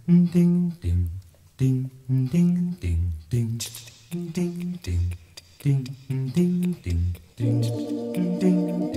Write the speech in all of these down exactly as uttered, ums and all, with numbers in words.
ding ding ding ding ding ding ding ding ding ding ding ding ding ding ding ding ding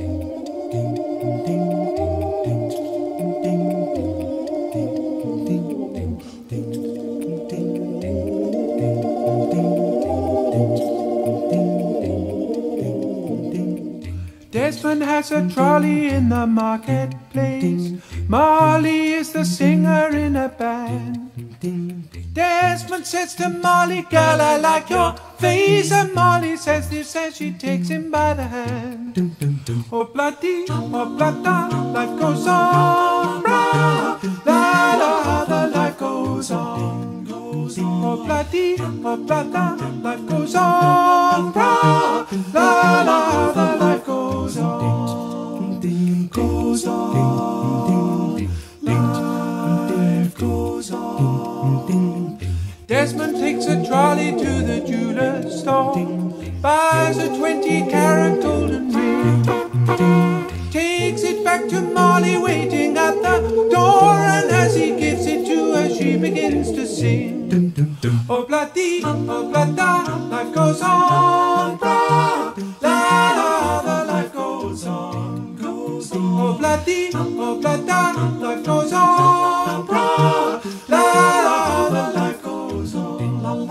Desmond has a trolley in the marketplace. Molly is the singer in a band. Desmond says to Molly, girl, I like your face. And Molly says this as she takes him by the hand. Oh, bloody, oh, blada, life goes on. Blah, la, la, the life goes on. Oh, bloody, oh, blada, life goes on. Blah, la, la, the life goes on. Goes on. Life goes on. Desmond takes a trolley to the jeweler's store, buys a twenty carat golden ring, takes it back to Molly waiting at the door, and as he gives it to her she begins to sing. Oh bloody, oh blada, life goes on. Blah, la la, the life goes on. Goes on. Oh bloody, oh blada, life goes on. Blah, la la, the life goes on.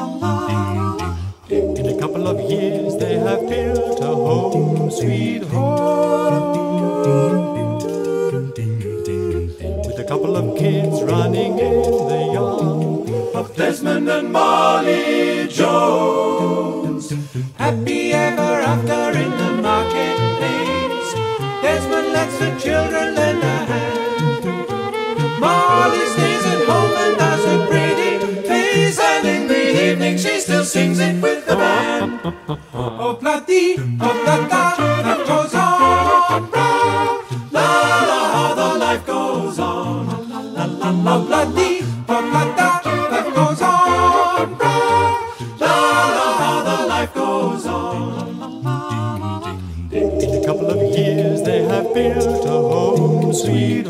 In a couple of years they have built a home, sweet home, with a couple of kids running in the yard of Desmond and Molly Jones. Happy ever after in the marketplace, Desmond lets the children lend a hand. Molly stays at home and does a pretty face, and in the evening she still sings it with the band. Oh bloody, oh blada, life goes on. Blah, la la, the life goes on. Oh bloody, oh blada, life goes on. Blah, la la, the life goes on. In a couple of years they have built a home, sweet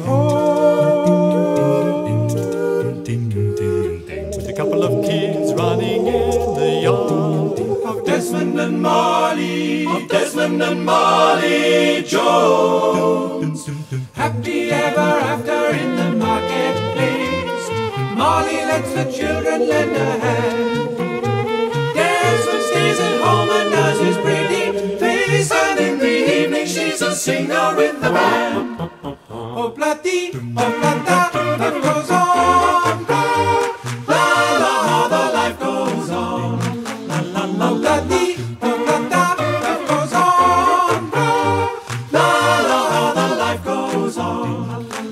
home, with a couple of kids running in the yard of Desmond and Molly, of Desmond and Molly Jones. Happy ever after in the marketplace, Molly lets the children lend a hand. Desmond stays at home and does his pretty face, and in the evening she's a singer in the band. Oh bloody, oh blada, life goes on. Blah, la la, the life goes on. Oh bloody, oh blada, life goes on. Blah, la la, the life goes on.